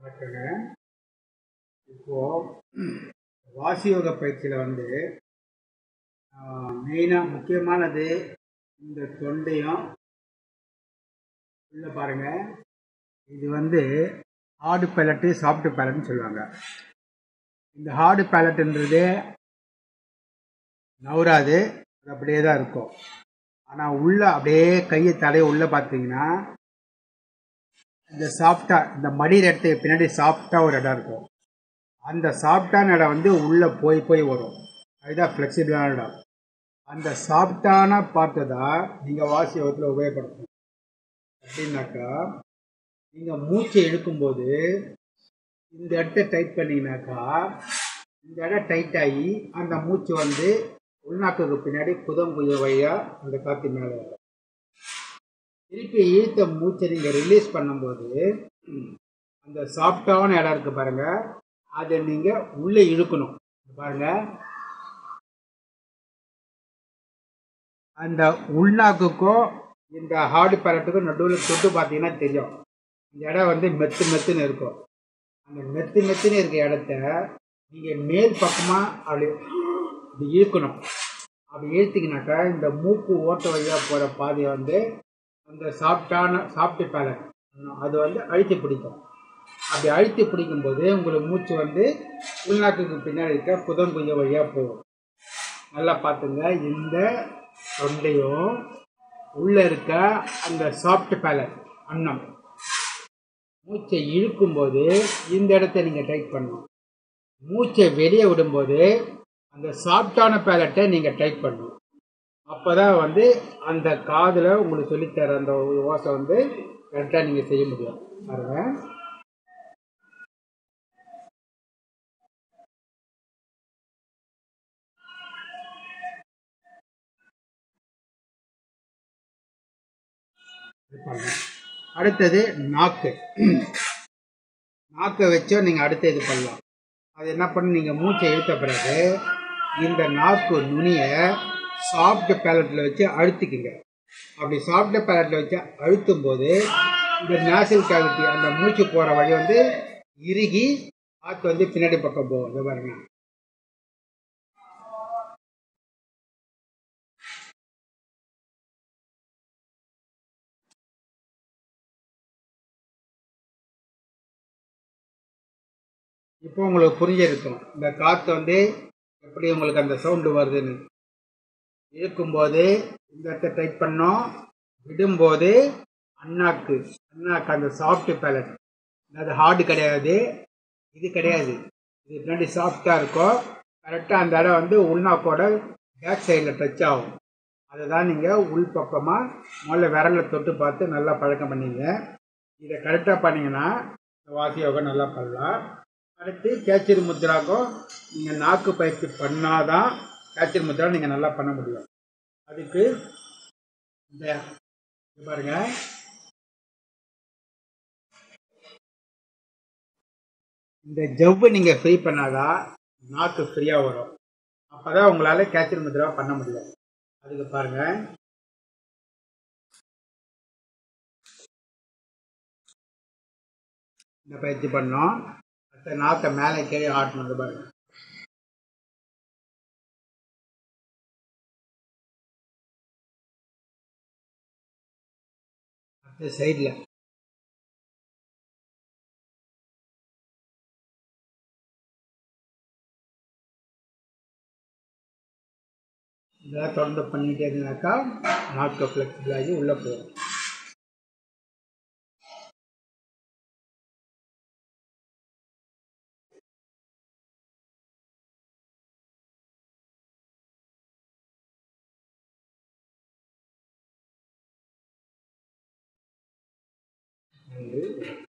வணக்கங்க. இப்போ வாசியோக பயிற்சியில் வந்து மெயினாக முக்கியமானது இந்த தொண்டையும் உள்ள பாருங்க. இது வந்து ஹார்டு பேலட்டு சாஃப்ட் பேலட்னு சொல்லுவாங்க. இந்த ஹார்டு பேலட்டுன்றது நவராது, அது அப்படியே தான் இருக்கும். ஆனால் உள்ள அப்படியே கையை தலையை உள்ள பார்த்தீங்கன்னா இந்த சாஃப்டாக இந்த மடிகிற இடத்துக்கு பின்னாடி சாஃப்டாக ஒரு இடம் இருக்கும். அந்த சாஃப்டான இடம் வந்து உள்ளே போய் வரும். அதுதான் ஃப்ளெக்சிபிளான இடம். அந்த சாஃப்டான பார்ட்டு தான் நீங்கள் வாசி யோகத்தில் உபயோகப்படுத்தணும். அப்படின்னாக்கா நீங்கள் மூச்சை இழுக்கும்போது இந்த இடத்த டைட் பண்ணிங்கனாக்கா இந்த இடம் டைட் ஆகி அந்த மூச்சு வந்து உள்நாக்குக்கு பின்னாடி புதங்குய வழியாக அந்த காற்று மேலே வரும். திருப்பி இழுத்த மூச்சை நீங்கள் ரிலீஸ் பண்ணும்போது அந்த சாஃப்டான இடம் இருக்குது பாருங்கள், அதை நீங்கள் உள்ளே இழுக்கணும். பாருங்கள், அந்த உள்நாக்குக்கும் இந்த ஹார்டு பேலட்டுக்கும் நடுவில் தொட்டு பார்த்தீங்கன்னா தெரியும். இந்த இடம் வந்து மெத்துன்னு இருக்கும். அந்த மெத்துன்னு இருக்க இடத்த நீங்கள் மேல் பக்கமாக அப்படி இழுக்கணும். அப்படி இழுத்திங்கனாக்கா இந்த மூக்கு ஓட்ட வழியாக போகிற பாதையை வந்து அந்த சாஃப்ட் பேலட் அது வந்து அழுத்தி பிடிக்கும். அப்படி அழுத்தி பிடிக்கும்போது உங்களுக்கு மூச்சு வந்து உள்நாக்குக்கு பின்னாடி இருக்க புதங்குய வழியாக போகும். நல்லா பார்த்துங்க, இந்த தொண்டையும் உள்ளே இருக்க அந்த சாஃப்ட் பேலட் அன்னம் மூச்சை இழுக்கும்போது இந்த இடத்த நீங்கள் டைட் பண்ணணும். மூச்சை வெளியே விடும்போது அந்த சாஃப்டான பேலட்டை நீங்கள் டைட் பண்ணணும். அப்போ தான் வந்து அந்த காதில் உங்களுக்கு சொல்லித்தர அந்த ஓசை வந்து கரெக்டாக நீங்கள் செய்ய முடியும். பாருங்க, அடுத்தது நாக்கை வச்சோ நீங்கள் அடுத்து இது பண்ணலாம். அது என்ன பண்ணு, நீங்கள் மூச்சை இழுத்த பிறகு இந்த நாக்கு நுனியை சாஃப்ட் பேலட்டில் வச்சு அழுத்திக்குங்க. அப்படி சாஃப்ட் பேலட்டில் வச்சு அழுத்தும் போது இந்த நேசல் கேவிட்டி அந்த மூச்சு போகிற வழி வந்து இறுகி காற்று வந்து பின்னாடி பக்கம் போகும். இது பாருங்க, இப்போ உங்களுக்கு புரிஞ்சிருக்கும் இந்த காற்று வந்து எப்படி உங்களுக்கு அந்த சவுண்டு வருதுன்னு. இழுக்கும்போது இந்த இடத்த டைட் பண்ணோம், விடும்போது அண்ணாக்கு அந்த சாஃப்ட் பேலட், அது ஹார்டு கிடையாது, இது கிடையாது, இது பின்னாடி சாஃப்டாக இருக்கும். கரெக்டாக அந்த இடம் வந்து உள்நாக்கோட பேக் சைடில் டச் ஆகும். அதை தான் நீங்கள் உள் பக்கமாக முதல்ல விரலை தொட்டு பார்த்து நல்லா பழக்கம் பண்ணிங்க. இதை கரெக்டாக பண்ணிங்கன்னா வாசி யோகா நல்லா பண்ணலாம். அடுத்து கேச்சரி முத்ராக்கும் நீங்கள் நாக்கு பயிற்சி பண்ணாதான் கேச்சரி முத்ரா நீங்கள் நல்லா பண்ண முடியும். அதுக்கு இந்த பாருங்க, இந்த ஜவ்வை நீங்கள் ஃப்ரீ பண்ணாதான் நாக்கு ஃப்ரீயாக வரும். அப்போ தான் உங்களால் கேச்சரி முத்ரா பண்ண முடியும். அதுக்கு பாருங்க, இந்த பயிற்சி பண்ணோம். அடுத்த நாக்கை மேலே கீழே ஆட்டணும். பாருங்க, அடுத்த சைடில் இதெல்லாம் தொடர்ந்து பண்ணிகிட்டே இருந்தாக்கா நாக்கு ஃப்ளெக்சிபிள் ஆகி உள்ளே போகும். நன்றி.